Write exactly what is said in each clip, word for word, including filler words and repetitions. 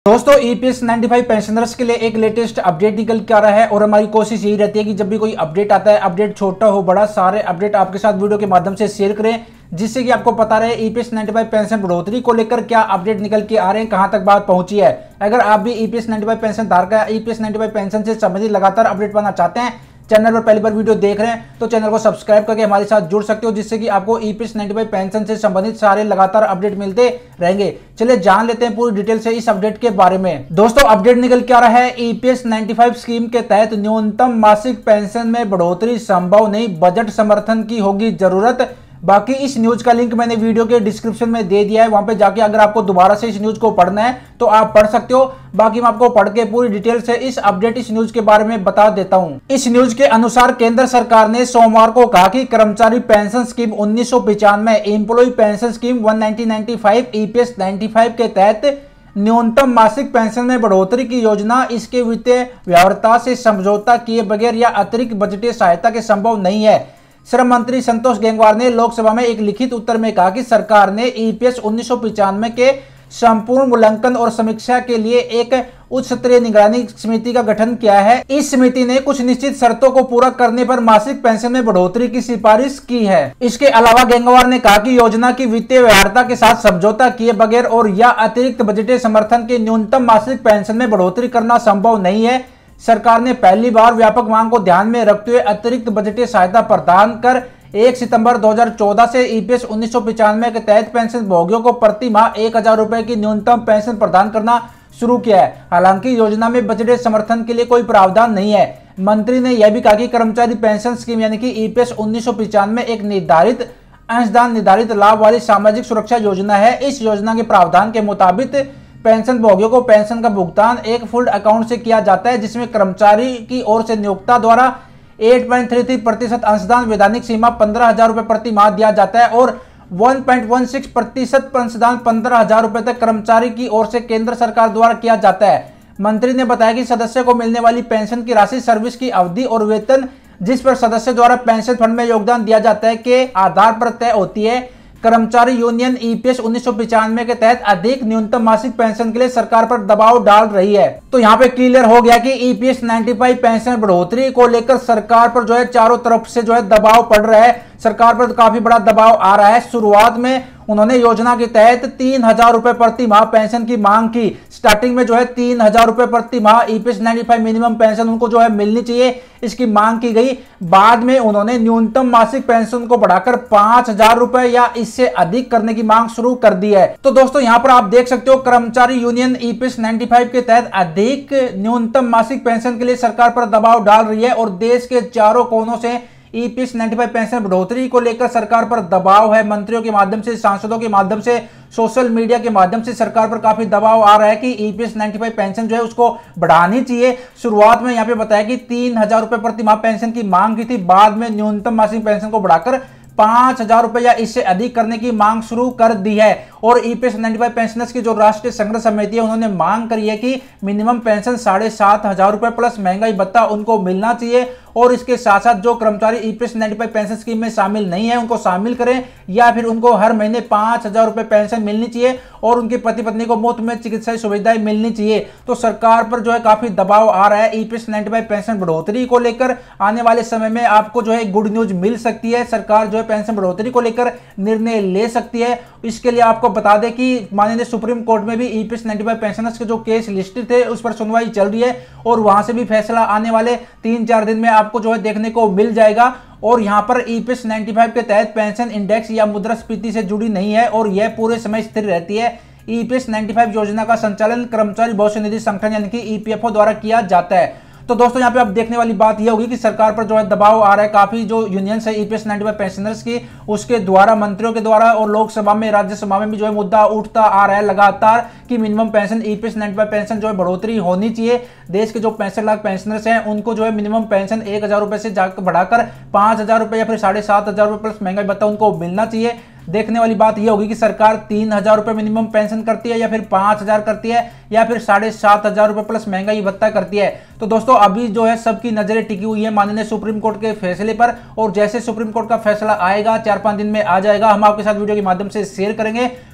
दोस्तों ईपीएस पचानवे पेंशनर्स के लिए एक लेटेस्ट अपडेट निकल के आ रहा है और हमारी कोशिश यही रहती है कि जब भी कोई अपडेट आता है, अपडेट छोटा हो बड़ा, सारे अपडेट आपके साथ वीडियो के माध्यम से शेयर करें, जिससे कि आपको पता रहे ईपीएस पचानवे पेंशन बढ़ोतरी को लेकर क्या अपडेट निकल के आ रहे हैं, कहां तक बात पहुंची है। अगर आप भी ईपीएस पचानवे पेंशन धारक है, ईपीएस पचानवे पेंशन से संबंधित लगातार अपडेट पाना चाहते हैं, चैनल पर पहली बार वीडियो देख रहे हैं तो चैनल को सब्सक्राइब करके हमारे साथ जुड़ सकते हो, जिससे कि आपको ईपीएस पचानवे पेंशन से संबंधित सारे लगातार अपडेट मिलते रहेंगे। चलिए जान लेते हैं पूरी डिटेल से इस अपडेट के बारे में। दोस्तों अपडेट निकल के आ रहा है, ईपीएस पचानवे स्कीम के तहत न्यूनतम मासिक पेंशन में बढ़ोतरी संभव नहीं, बजट समर्थन की होगी जरूरत। बाकी इस न्यूज का लिंक मैंने वीडियो के डिस्क्रिप्शन में दे दिया है, वहां पे जाके अगर आपको दोबारा से इस न्यूज को पढ़ना है तो आप पढ़ सकते हो। बाकी मैं आपको पढ़ के पूरी डिटेल से इस अपडेट इस न्यूज के बारे में बता देता हूं। इस न्यूज के अनुसार केंद्र सरकार ने सोमवार को कहा कि कर्मचारी पेंशन स्कीम उन्नीस सौ पिचानवे एम्प्लॉय पेंशन स्कीम उन्नीस सौ पचानवे ईपीएस पचानवे के तहत न्यूनतम मासिक पेंशन में बढ़ोतरी की योजना इसके वित्तीय व्यवहार्यता से समझौता किए बगैर या अतिरिक्त बजटीय सहायता के संभव नहीं है। श्रम मंत्री संतोष गंगवार ने लोकसभा में एक लिखित उत्तर में कहा कि सरकार ने ईपीएस उन्नीस सौ पिचानवे के संपूर्ण मूल्यांकन और समीक्षा के लिए एक उच्च स्तरीय निगरानी समिति का गठन किया है। इस समिति ने कुछ निश्चित शर्तों को पूरा करने पर मासिक पेंशन में बढ़ोतरी की सिफारिश की है। इसके अलावा गंगवार ने कहा कि योजना की वित्तीय व्यवहार्यता के साथ समझौता किए बगैर और या अतिरिक्त बजटीय समर्थन के न्यूनतम मासिक पेंशन में बढ़ोतरी करना संभव नहीं है। सरकार ने पहली बार व्यापक मांग को ध्यान में रखते हुए अतिरिक्त बजटीय सहायता प्रदान कर एक सितंबर दो हज़ार चौदह से ईपीएस उन्नीस सौ पिचानवे के तहत पेंशन भोगियों को प्रति माह एक हजार रुपए की न्यूनतम पेंशन प्रदान करना शुरू किया है। हालांकि योजना में बजटीय समर्थन के लिए कोई प्रावधान नहीं है। मंत्री ने यह भी कहा कि कर्मचारी पेंशन स्कीम यानी कि ईपीएस उन्नीस सौ पिचानवे एक निर्धारित अंशदान निर्धारित लाभ वाली सामाजिक सुरक्षा योजना है। इस योजना के प्रावधान के मुताबिक पेंशन भोगियों को पेंशन का भुगतान एक फुल अकाउंट से किया जाता है, जिसमें कर्मचारी की ओर से नियोक्ता द्वारा आठ पॉइंट तीन तीन प्रतिशत अंशदान, वैधानिक सीमा पंद्रह हजार रुपए प्रति माह दिया जाता है और एक पॉइंट एक छह प्रतिशत अंशदान पंद्रह हजार रुपए तक कर्मचारी की ओर से केंद्र सरकार द्वारा किया जाता है। मंत्री ने बताया कि सदस्य को मिलने वाली पेंशन की राशि सर्विस की अवधि और वेतन जिस पर सदस्य द्वारा पेंशन फंड में योगदान दिया जाता है के आधार पर तय होती है। कर्मचारी यूनियन ईपीएस उन्नीस सौ पिचानवे के तहत अधिक न्यूनतम मासिक पेंशन के लिए सरकार पर दबाव डाल रही है। तो यहाँ पे क्लियर हो गया कि ईपीएस पचानवे पेंशन बढ़ोतरी को लेकर सरकार पर जो है चारों तरफ से जो है दबाव पड़ रहा है। सरकार पर काफी बड़ा दबाव आ रहा है। शुरुआत में उन्होंने योजना के तहत तीन हजार रुपए प्रति माह पेंशन की मांग की। स्टार्टिंग में जो है तीन हजार रुपए प्रति माह ईपीएस पचानवे मिनिमम पेंशन उनको जो है मिलनी चाहिए, इसकी मांग की गई। बाद में उन्होंने न्यूनतम मासिक पेंशन को बढ़ाकर पांच हजार रुपए या इससे अधिक करने की मांग शुरू कर दी है। तो दोस्तों यहाँ पर आप देख सकते हो कर्मचारी यूनियन ईपीएस पचानवे के तहत अधिक न्यूनतम मासिक पेंशन के लिए सरकार पर दबाव डाल रही है और देश के चारों कोनों से ईपीएस पचानवे पेंशन बढ़ोतरी को लेकर सरकार पर दबाव है। मंत्रियों के माध्यम से, सांसदों के माध्यम से, सोशल मीडिया के माध्यम से सरकार पर काफी दबाव आ रहा है कि ईपीएस पचानवे पेंशन जो है उसको बढ़ानी चाहिए। शुरुआत में यहाँ पे बताया कि तीन हजार रुपए प्रति माह पेंशन की मांग की थी, बाद में न्यूनतम मासिक पेंशन को बढ़ाकर पांच हजार रुपए या इससे अधिक करने की मांग शुरू कर दी है। और ईपीएस पचानवे पेंशनर्स की जो राष्ट्रीय संघर्ष समिति है उन्होंने मांग करी है कि मिनिमम पेंशन साढ़े सात हजार रुपए प्लस महंगाई भत्ता उनको मिलना चाहिए और इसके साथ साथ जो कर्मचारी ईपीएस पचानवे पेंशन स्कीम में शामिल नहीं है उनको शामिल करें या फिर उनको हर महीने पांच हजार रुपए पेंशन मिलनी चाहिए और उनके पति पत्नी को मुफ्त में चिकित्सा सुविधाएं मिलनी चाहिए। तो सरकार पर जो है काफी दबाव आ रहा है ईपीएस पचानवे पेंशन बढ़ोतरी को लेकर। आने वाले समय में आपको जो है गुड न्यूज मिल सकती है। सरकार जो है पेंशन बढ़ोतरी को लेकर निर्णय ले सकती है। इसके लिए आपको बता दें कि माननीय सुप्रीम कोर्ट में भी ईपीएस पचानवे पेंशनर्स के जो केस लिस्टेड थे उस पर सुनवाई चल रही है और वहां से भी फैसला आने वाले तीन चार दिन में आपको जो है देखने को मिल जाएगा। और यहां पर ईपीएस पचानवे के तहत पेंशन इंडेक्स या मुद्रास्फीति से जुड़ी नहीं है और यह पूरे समय स्थिर रहती है। ईपीएस पचानवे योजना का संचालन कर्मचारी भविष्य निधि संगठन यानी कि ईपीएफओ द्वारा किया जाता है। तो दोस्तों यहाँ पे आप देखने वाली बात यह होगी कि सरकार पर जो है दबाव आ रहा है। काफी जो यूनियंस है ईपीएस पचानवे पेंशनर्स की उसके द्वारा, मंत्रियों के द्वारा और लोकसभा में, राज्यसभा में भी जो है मुद्दा उठता आ रहा है लगातार कि मिनिमम पेंशन ईपीएस पचानवे पेंशन जो है बढ़ोतरी होनी चाहिए। देश के जो पैंसठ लाख पेंशनर्स हैं उनको जो है मिनिमम पेंशन एक हजार रुपए से जाकर बढ़ाकर पांच हजार रुपए या फिर साढ़े सात हजार रुपए प्लस महंगाई भत्ता उनको मिलना चाहिए। देखने वाली बात यह होगी कि सरकार तीन हजार रुपए मिनिमम पेंशन करती है या फिर पांच हजार करती है या फिर साढ़े सात हजार रुपए प्लस महंगाई भत्ता करती है। तो दोस्तों अभी जो है सबकी नजरें टिकी हुई है माननीय सुप्रीम कोर्ट के फैसले पर और जैसे सुप्रीम कोर्ट का फैसला आएगा चार पांच दिन में आ जाएगा, हम आपके साथ वीडियो के माध्यम से शेयर करेंगे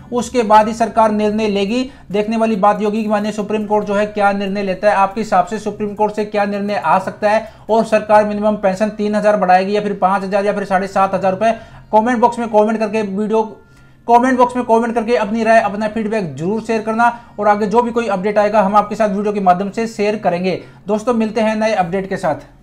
उसके बाद ही सरकार निर्णय लेगी। देखने वाली बात होगी कि माननीय सुप्रीम कोर्ट जो है क्या निर्णय लेता है। आपके हिसाब से सुप्रीम कोर्ट से क्या निर्णय आ सकता है और सरकार मिनिमम पेंशन तीन हजार बढ़ाएगी या फिर पांच हजार या फिर साढ़े सात हजार रुपए? कॉमेंट बॉक्स में कॉमेंट करके वीडियो कमेंट बॉक्स में कमेंट करके अपनी राय, अपना फीडबैक जरूर शेयर करना और आगे जो भी कोई अपडेट आएगा हम आपके साथ वीडियो के माध्यम से शेयर करेंगे। दोस्तों मिलते हैं नए अपडेट के साथ।